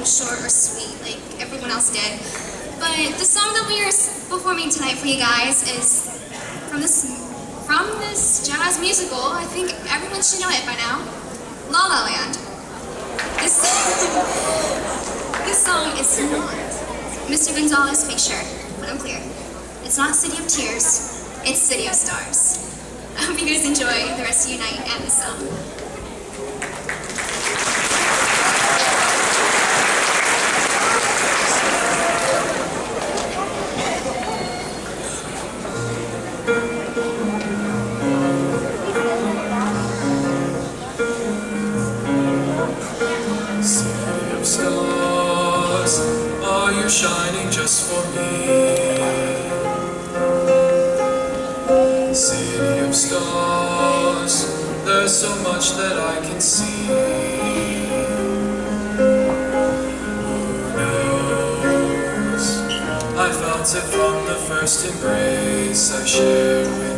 short or sweet like everyone else did. But the song that we are performing tonight for you guys is from this jazz musical. I think everyone should know it by now. La La Land. This song is not Mr. Gonzalez, make sure, but I'm clear. It's not City of Tears, it's City of Stars. I hope you guys enjoy the rest of your night and the song. City of stars, are you shining just for me? City of stars, there's so much that I can see. Who knows? I felt it from the first embrace I shared with you.